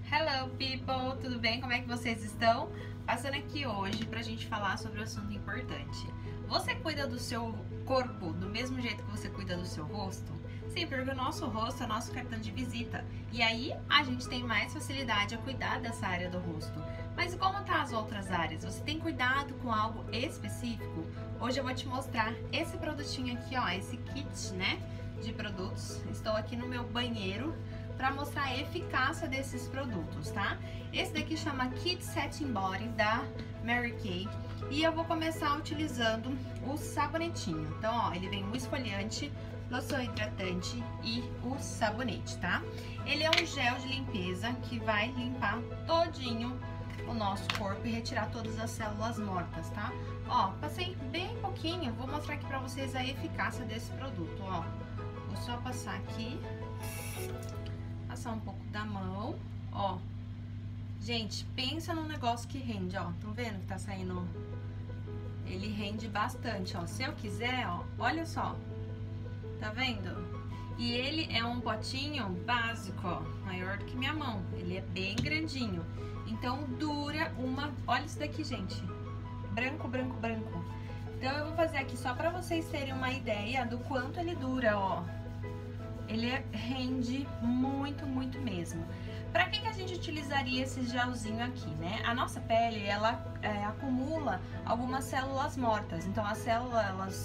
Hello people, tudo bem? Como é que vocês estão? Passando aqui hoje pra gente falar sobre um assunto importante. Você cuida do seu corpo do mesmo jeito que você cuida do seu rosto? Sim, porque o nosso rosto é nosso cartão de visita. E aí a gente tem mais facilidade a cuidar dessa área do rosto. Mas e como tá as outras áreas? Você tem cuidado com algo específico? Hoje eu vou te mostrar esse produtinho aqui, ó, esse kit, né, de produtos. Estou aqui no meu banheiro para mostrar a eficácia desses produtos, tá? Esse daqui chama Kit Setting Body da Mary Kay e eu vou começar utilizando o sabonetinho. Então, ó, ele vem o esfoliante, loção hidratante e o sabonete, tá? Ele é um gel de limpeza que vai limpar todinho o nosso corpo e retirar todas as células mortas, tá? Ó, passei bem pouquinho, vou mostrar aqui pra vocês a eficácia desse produto, ó. Vou só passar aqui. Passar um pouco da mão, ó. Gente, pensa num negócio que rende, ó. Estão vendo que tá saindo? Ele rende bastante, ó. Se eu quiser, ó, olha só. Tá vendo? E ele é um potinho básico, ó, maior do que minha mão. Ele é bem grandinho. Então dura uma... Olha isso daqui, gente. Branco, branco, branco. Então eu vou fazer aqui só pra vocês terem uma ideia do quanto ele dura, ó. Ele rende muito, muito mesmo. Para que a gente utilizaria esse gelzinho aqui, né? A nossa pele, ela acumula algumas células mortas. Então, as células,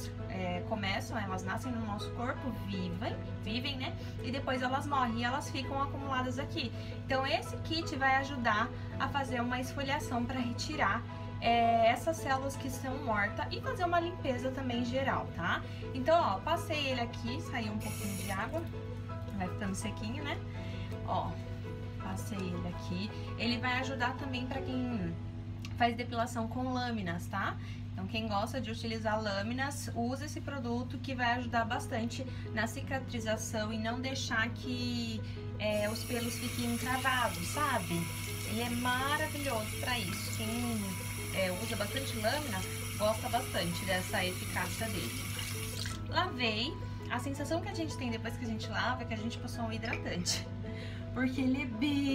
elas nascem no nosso corpo, vivem, né? E depois elas morrem e elas ficam acumuladas aqui. Então, esse kit vai ajudar a fazer uma esfoliação para retirar essas células que estão mortas e fazer uma limpeza também geral, tá? Então, ó, passei ele aqui, saiu um pouquinho de água, vai ficando sequinho, né? Ó, passei ele aqui. Ele vai ajudar também pra quem faz depilação com lâminas, tá? Então, quem gosta de utilizar lâminas, usa esse produto que vai ajudar bastante na cicatrização e não deixar que os pelos fiquem travados, sabe? Ele é maravilhoso pra isso. Quem usa bastante lâmina, gosta bastante dessa eficácia dele. Lavei. A sensação que a gente tem depois que a gente lava é que a gente passou um hidratante. Porque ele é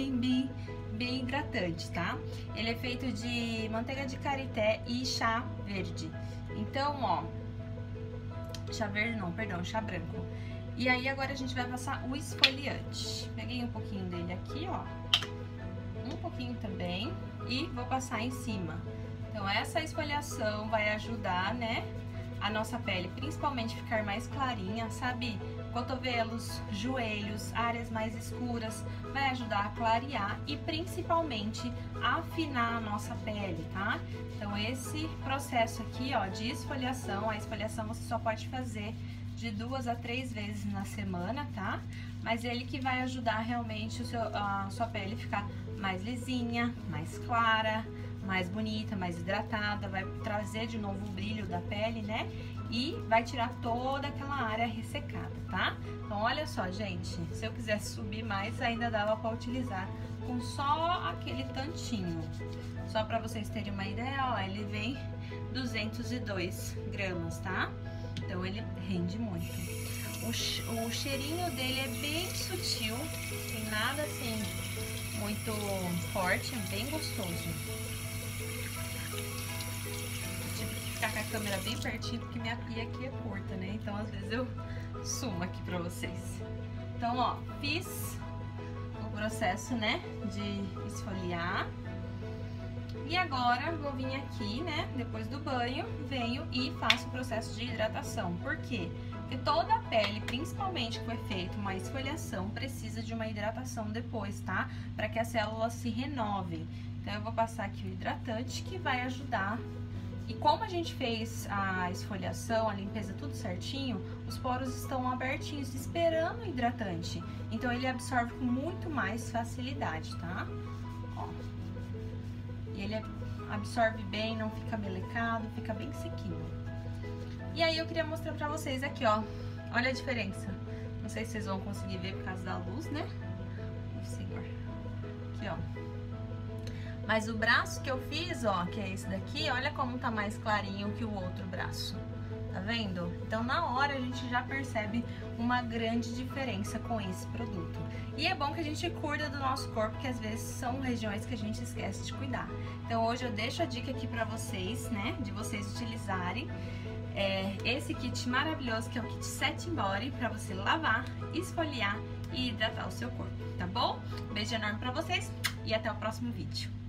bem hidratante, tá? Ele é feito de manteiga de karité e chá verde. Então, ó... Chá verde não, perdão, chá branco. E aí agora a gente vai passar o esfoliante. Peguei um pouquinho dele aqui, ó. Um pouquinho também. E vou passar em cima. Então, essa esfoliação vai ajudar, né, a nossa pele, principalmente ficar mais clarinha, sabe? Cotovelos, joelhos, áreas mais escuras, vai ajudar a clarear e principalmente afinar a nossa pele, tá? Então, esse processo aqui, ó, de esfoliação, a esfoliação você só pode fazer de 2 a 3 vezes na semana, tá? Mas ele que vai ajudar realmente a sua pele ficar mais lisinha, mais clara, mais bonita, mais hidratada, vai trazer de novo o brilho da pele, né? E vai tirar toda aquela área ressecada, tá? Então, olha só, gente, se eu quisesse subir mais, ainda dava pra utilizar com só aquele tantinho. Só pra vocês terem uma ideia, ó, ele vem 202 gramas, tá? Então, ele rende muito. O cheirinho dele é bem sutil, tem nada assim muito forte, é bem gostoso. Ficar com a câmera bem pertinho, porque minha pia aqui é curta, né? Então, às vezes eu sumo aqui pra vocês. Então, ó, fiz o processo, né, de esfoliar. E agora, vou vir aqui, né, depois do banho, venho e faço o processo de hidratação. Por quê? Porque toda a pele, principalmente que foi feita uma esfoliação, precisa de uma hidratação depois, tá? Para que as células se renovem. Então, eu vou passar aqui o hidratante que vai ajudar. E como a gente fez a esfoliação, a limpeza tudo certinho, os poros estão abertinhos, esperando o hidratante. Então, ele absorve com muito mais facilidade, tá? Ó. E ele absorve bem, não fica melecado, fica bem sequinho. E aí, eu queria mostrar pra vocês aqui, ó. Olha a diferença. Não sei se vocês vão conseguir ver por causa da luz, né? Vou segurar. Aqui, ó. Mas o braço que eu fiz, ó, que é esse daqui, olha como tá mais clarinho que o outro braço. Tá vendo? Então na hora a gente já percebe uma grande diferença com esse produto. E é bom que a gente cuida do nosso corpo, que às vezes são regiões que a gente esquece de cuidar. Então hoje eu deixo a dica aqui pra vocês, né, de vocês utilizarem esse kit maravilhoso, que é o kit Set Body, pra você lavar, esfoliar e hidratar o seu corpo, tá bom? Beijo enorme pra vocês e até o próximo vídeo.